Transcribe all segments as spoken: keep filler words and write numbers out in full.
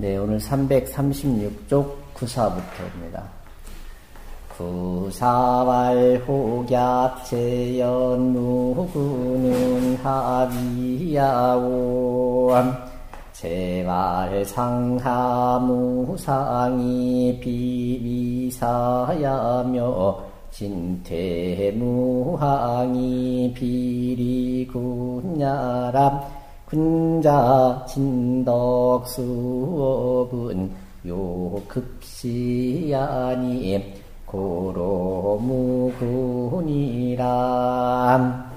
네, 오늘 삼백삼십육 쪽 구사부터입니다. 구사왈혹약제연무구는 하비야오 제발상하무상이 비비사야며 진퇴무항이 비리군야람 군자 진덕수업은 요급시야니 고로무군이람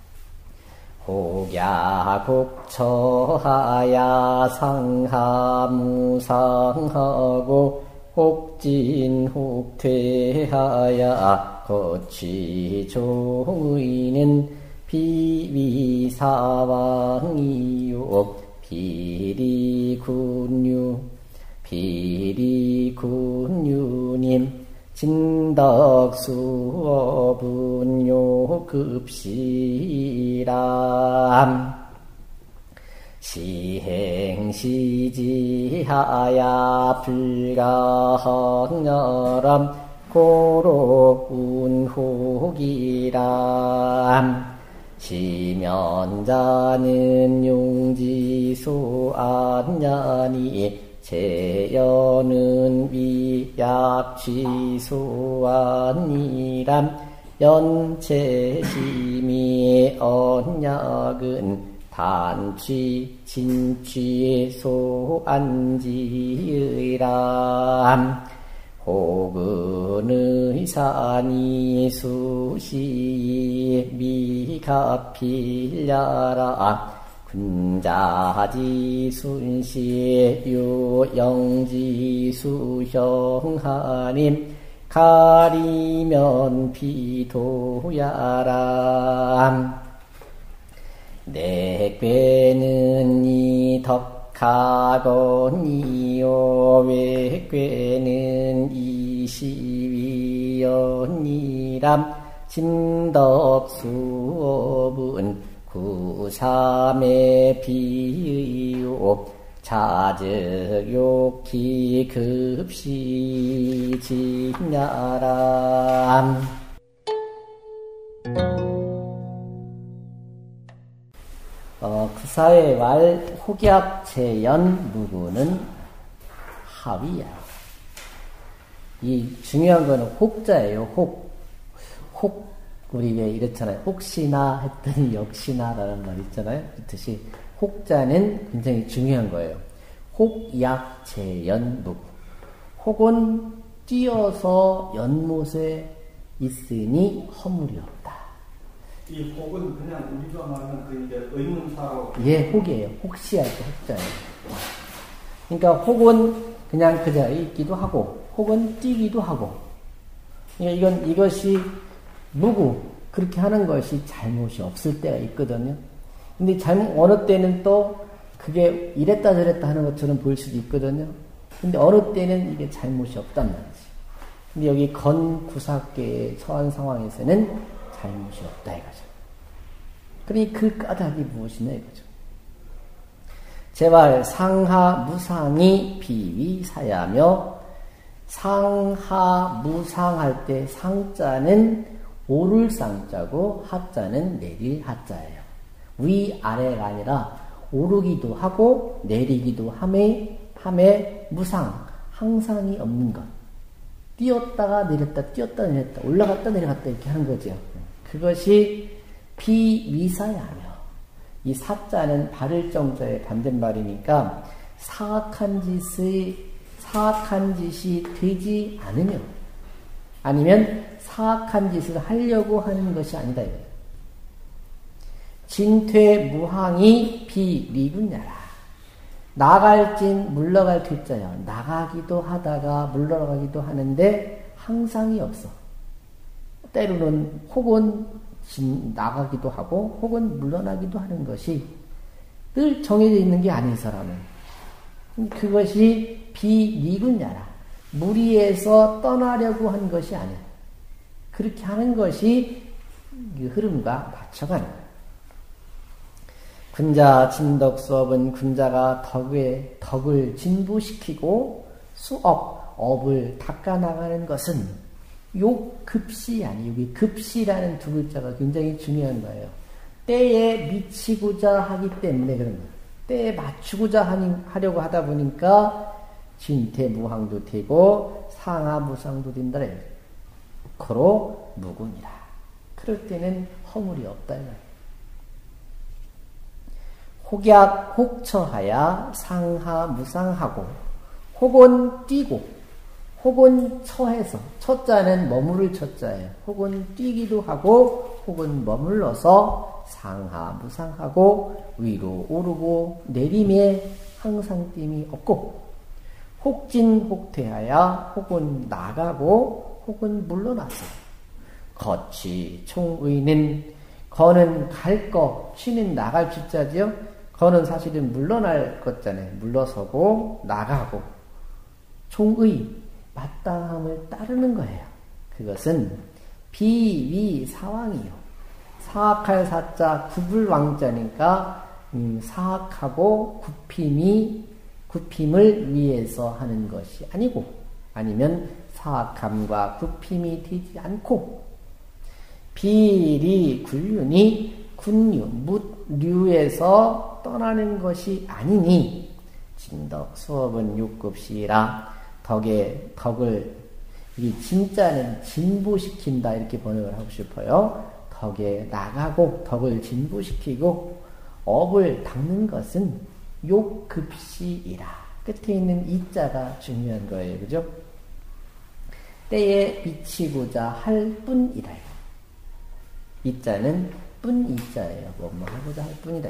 혹야곡처하야 상하무상하고 혹진혹퇴하야 거취종의는 비위사왕이요 비리군유 비리군유님 진덕수업은요 급시람 시행시지하야 불가항여람 고로운혹이람 시면자는 용지소안냐니 제연은 위약취소안이람 연체심이 언약은 단취 진취 소안지의람 혹은 의산이 수시 미가필야라 군자지 순시 유영지 수형하님 가리면 비도야람 내괴는 이덕하거니요 외괴는 이시위연이람 진덕수업은 구삼의 비의요 자적욕기 급시 진야람 어, 구사의 왈 혹약제연 무구는 하위야. 이 중요한 거는 혹자예요. 혹. 혹. 우리 왜 이렇잖아요. 혹시나 했더니 역시나라는 말 있잖아요. 그렇듯이 혹자는 굉장히 중요한 거예요. 혹약제연무. 혹은 띄어서 연못에 있으니 허물이 없다. 이 혹은 그냥 우리가 말하는 그 이제 의문사로. 예, 혹이에요. 혹시 할 때 혹자예요. 그러니까 혹은 그냥 그 자리에 있기도 하고, 혹은 뛰기도 하고. 그러니까 이건, 이것이 무구, 그렇게 하는 것이 잘못이 없을 때가 있거든요. 근데 잘못, 어느 때는 또 그게 이랬다 저랬다 하는 것처럼 보일 수도 있거든요. 근데 어느 때는 이게 잘못이 없단 말이지. 근데 여기 건구사계에 처한 상황에서는 잘못이 없다 이거죠. 그러니 그 까닭이 무엇이냐 이거죠. 제발 상하 무상이 비위사야며 상하 무상할 때 상자는 오를 상자고 하자는 내릴 하자예요. 위아래가 아니라 오르기도 하고 내리기도 함에 함에 무상 항상이 없는 것. 뛰었다가 내렸다 뛰었다 내렸다 올라갔다 내려갔다 이렇게 하는 거죠. 그것이 비위사야며 이 사자는 바를 정자의 반대말이니까 사악한 짓의 사악한 짓이 되지 않으며 아니면 사악한 짓을 하려고 하는 것이 아니다. 진퇴무항이 비리군야라. 나갈진 물러갈 퇴자야. 나가기도 하다가 물러가기도 하는데 항상이 없어. 때로는 혹은 나가기도 하고 혹은 물러나기도 하는 것이 늘 정해져 있는 게 아닌 사람은 그것이 비리군야라. 무리에서 떠나려고 한 것이 아니야. 그렇게 하는 것이 그 흐름과 맞춰가는 거예요. 군자 진덕 수업은 군자가 덕에, 덕을 진부시키고 수업, 업을 닦아나가는 것은 욕급시 아니, 여기 급시라는 두 글자가 굉장히 중요한 거예요. 때에 미치고자 하기 때문에 그런 거예요. 때에 맞추고자 하니, 하려고 하다 보니까 진태무항도 되고 상하무상도 된다. 그로 무군이라. 그럴 때는 허물이 없다. 혹약 혹처하야 상하무상하고 혹은 뛰고 혹은 처해서 처자는 머무를 처자예요. 혹은 뛰기도 하고 혹은 머물러서 상하무상하고 위로 오르고 내림에 항상 됨이 없고 혹진 혹퇴하야 혹은 나가고 혹은 물러나서 거치 총의는 거는 갈 거, 취는 나갈 취자지요. 거는 사실은 물러날 것잖아요. 물러서고 나가고 총의 마땅함을 따르는 거예요. 그것은 비위 사왕이요. 사악할 사자 굽을왕자니까 음, 사악하고 굽힘이 굽힘을 위해서 하는 것이 아니고 아니면 사악함과 굽힘이 되지 않고 비리 굴륜이 군류 묻류에서 떠나는 것이 아니니 진덕 수업은 육급시라. 덕에 덕을 이 진짜는 진보시킨다 이렇게 번역을 하고 싶어요. 덕에 나가고 덕을 진보시키고 업을 닦는 것은 욕급시이라. 끝에 있는 이자가 중요한 거예요. 그죠? 때에 미치고자 할 뿐이라. 이자는 뿐 이자예요. 뭐뭐 하고자 할 뿐이다.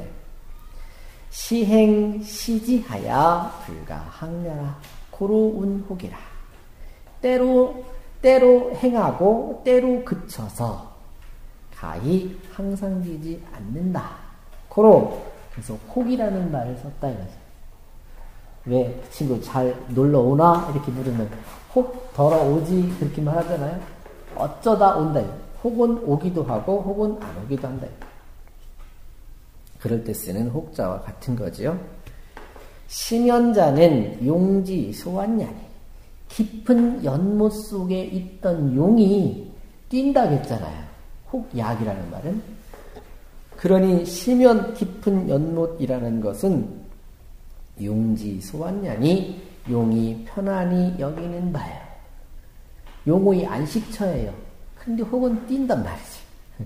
시행 시지하야 불가 항려라. 고로 운혹이라. 때로 때로 행하고 때로 그쳐서 가히 항상 되지 않는다. 고로 그래서 혹이라는 말을 썼다 이거죠. 왜 그 친구 잘 놀러 오나 이렇게 물으면 혹 돌아오지 그렇게 말하잖아요. 어쩌다 온다. 혹은 오기도 하고 혹은 안 오기도 한다. 그럴 때 쓰는 혹자와 같은 거지요. 심연자는 용지 소환냐니 깊은 연못 속에 있던 용이 뛴다겠잖아요. 혹약이라는 말은. 그러니 심연 깊은 연못이라는 것은 용지 소환냐니 용이 편안히 여기는 바예요. 용의 안식처예요. 근데 혹은 뛴단 말이지.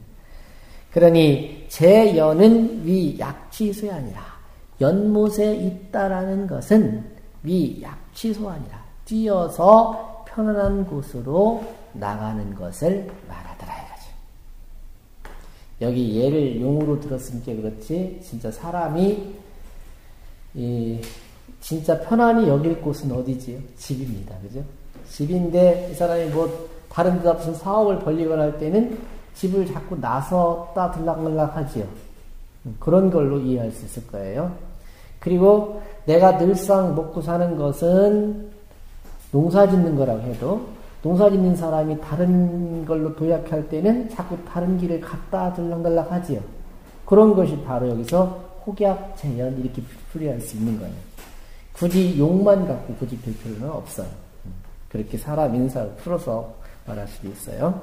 그러니 제 연은 위 약취소 아니라 연못에 있다라는 것은 위 약취소 아니라 뛰어서 편안한 곳으로 나가는 것을 말하더라 이거지. 여기 예를 용으로 들었으니까 그렇지 진짜 사람이 이 진짜 편안히 여길 곳은 어디지요? 집입니다. 그죠? 집인데 이 사람이 뭐 다른 데다 무슨 사업을 벌리거나 할 때는 집을 자꾸 나섰다 들락날락 하지요. 그런 걸로 이해할 수 있을 거예요. 그리고 내가 늘상 먹고 사는 것은 농사 짓는 거라고 해도 농사 짓는 사람이 다른 걸로 도약할 때는 자꾸 다른 길을 갔다 들락날락 하지요. 그런 것이 바로 여기서 혹약, 재연 이렇게 풀이할 수 있는 거예요. 굳이 용만 갖고 고집할 필요는 없어요. 그렇게 사람 인사를 풀어서 말할 수도 있어요.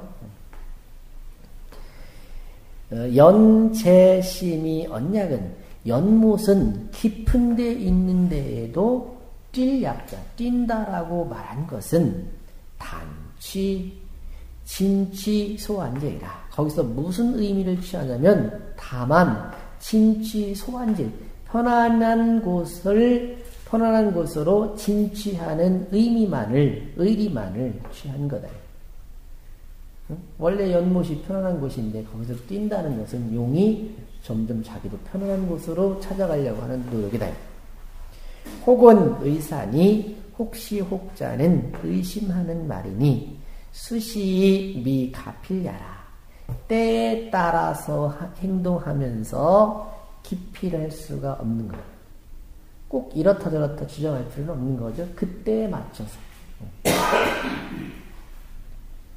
연재심이 언약은 연못은 깊은 데 있는 데에도 뛸 약자, 뛴다라고 말한 것은 단취, 진취 소환제이라. 거기서 무슨 의미를 취하냐면 다만 진취 소환제, 편안한 곳을 편안한 곳으로 진취하는 의미만을 의리만을 취한 거다. 응? 원래 연못이 편안한 곳인데 거기서 뛴다는 것은 용이 점점 자기도 편안한 곳으로 찾아가려고 하는 노력이다. 혹은 의사니 혹시 혹자는 의심하는 말이니 수시 미 가필야라. 때에 따라서 행동하면서 기필할 수가 없는 거예요. 꼭 이렇다 저렇다 주장할 필요는 없는 거죠. 그때에 맞춰서.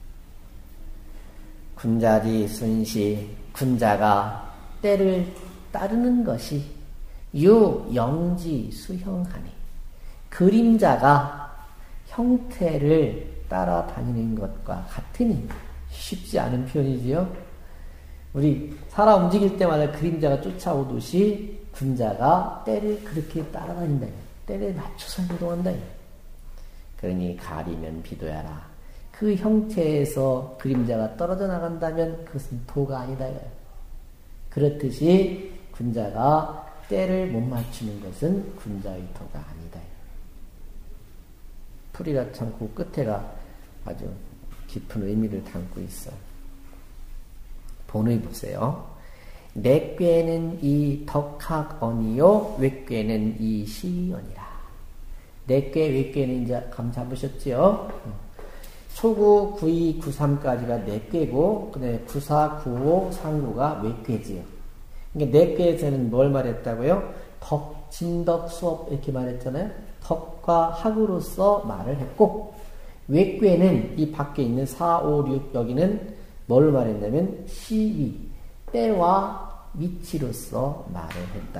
군자지 순시 군자가 때를 따르는 것이 유 영지 수형하니 그림자가 형태를 따라다니는 것과 같으니 쉽지 않은 표현이지요. 우리 사람 움직일 때마다 그림자가 쫓아오듯이 군자가 때를 그렇게 따라다닌다. 때를 맞춰서 행동한다. 그러니 가리면 비도야라. 그 형태에서 그림자가 떨어져 나간다면 그것은 도가 아니다. 그렇듯이 군자가 때를 못 맞추는 것은 군자의 도가 아니다. 풀이가 참 그 끝에가 아주 깊은 의미를 담고 있어. 본의 보세요. 내꾀는 이 덕학언이요 외꾀는 이 시언이라. 내꾀 외꾀는 이제 감 잡으셨지요? 초구, 구이, 구삼까지가 내꾀고 그다음에 구사, 구오, 삼구가 외꾀지요. 그러니까 내꾀에서는 뭘 말했다고요? 덕, 진덕, 수업 이렇게 말했잖아요. 덕과 학으로서 말을 했고 외꾀는 이 밖에 있는 사, 오, 육 여기는 뭘 말했냐면 시위, 때와 위치로서 말을 했다.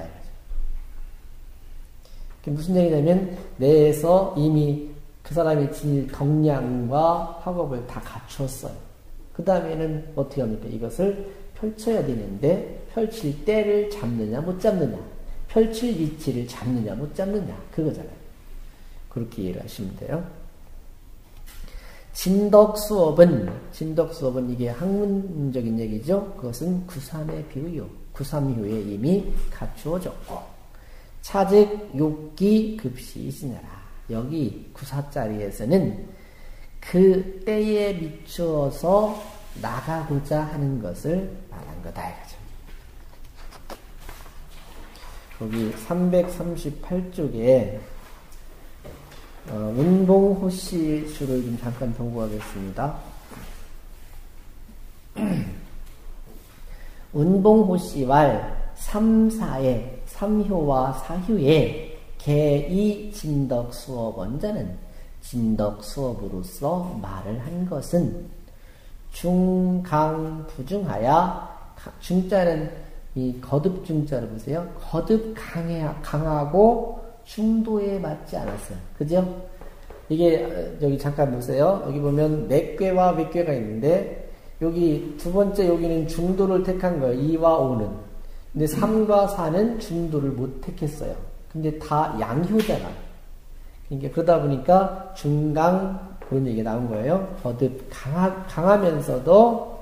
그게 무슨 얘기냐면 내에서 이미 그 사람이 지닐 덕량과 학업을 다 갖추었어요. 그 다음에는 어떻게 합니까? 이것을 펼쳐야 되는데 펼칠 때를 잡느냐 못 잡느냐, 펼칠 위치를 잡느냐 못 잡느냐 그거잖아요. 그렇게 이해를 하시면 돼요. 진덕수업은, 진덕수업은 이게 학문적인 얘기죠. 그것은 구삼의 비유요. 구삼효에 이미 갖추어졌고, 차즉 욕기 급시 있으니라. 여기 구사자리에서는 그 때에 미추어서 나가고자 하는 것을 말한 거다. 이거죠. 거기 삼백삼십팔 쪽에 어, 운봉호씨 수를 좀 잠깐 동고하겠습니다. 운봉호씨왈 삼사의 삼효와 사효의 개이 진덕 수업 원자는 진덕 수업으로서 말을 한 것은 중강 부중하야, 중자는 이 거듭 중자를 보세요. 거듭 강해, 강하고 중도에 맞지 않았어요. 그죠? 이게 여기 잠깐 보세요. 여기 보면 내꾀와 외꾀가 있는데 여기 두 번째 여기는 중도를 택한 거예요. 이와 오는. 근데 삼과 사는 중도를 못 택했어요. 근데 다 양효잖아. 그러니까 그러다 보니까 중강 그런 얘기가 나온 거예요. 거듭 강하, 강하면서도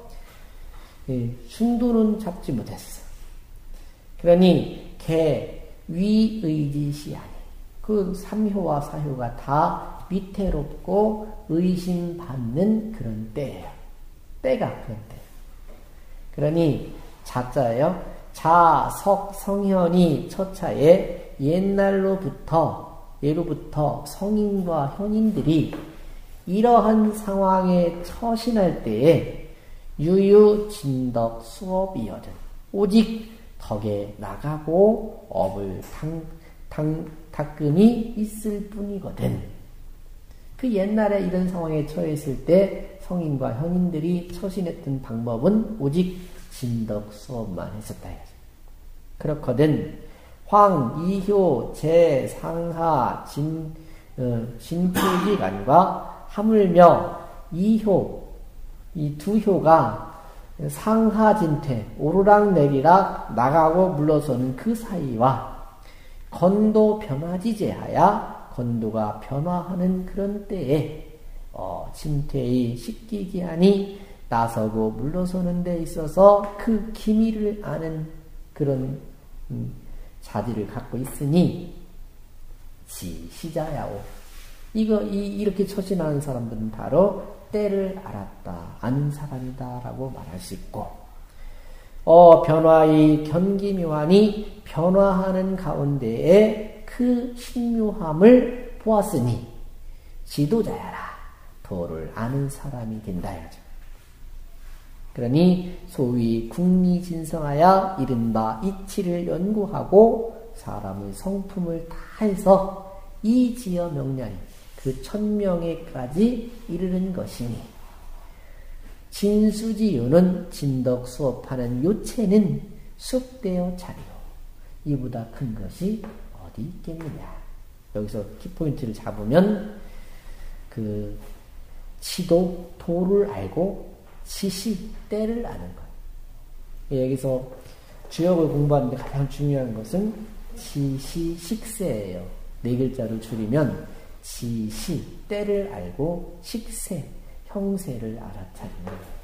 중도는 잡지 못했어. 그러니 개 위의지시 아니. 그 삼효와 사효가 다 위태롭고 의심받는 그런 때예요. 때가 그런 때. 그러니 자자예요. 자, 석, 성현이 처차에 옛날로부터 예로부터 성인과 현인들이 이러한 상황에 처신할 때에 유유 진덕 수업이여든 오직 덕에 나가고 업을 당, 당, 닦음이 있을 뿐이거든. 그 옛날에 이런 상황에 처했을 때 성인과 현인들이 처신했던 방법은 오직 진덕 수업만 했었다. 그렇거든. 황, 이효, 제, 상하, 진, 어, 진표기간과 하물며 이효, 이 두 효가 상하진퇴, 오르락내리락 나가고 물러서는 그 사이와 건도 변화지제하야 건도가 변화하는 그런 때에 어, 진퇴의 식기기한이 나서고 물러서는 데 있어서 그 기미를 아는 그런 음, 자질을 갖고 있으니 지 시자야오. 이거 이, 이렇게 처신하는 사람들은 바로 때를 알았다, 아는 사람이다라고 말할 수 있고, 어 변화의 견기묘하니 변화하는 가운데에 그 신묘함을 보았으니 지도자야라, 도를 아는 사람이 된다 이거죠. 그러니 소위 국리진성하여 이른바 이치를 연구하고 사람의 성품을 다해서 이지어 명량이 그 천명에까지 이르는 것이니 진수지유는 진덕 수업하는 요체는 숙되어 차리요. 이보다 큰 것이 어디 있겠느냐. 여기서 키포인트를 잡으면 그 치도 도를 알고 치시 때를 아는 거예요. 여기서 주역을 공부하는데 가장 중요한 것은 치시식세예요. 네 글자를 줄이면 치시 때를 알고 식세 형세를 알아차리는 거예요.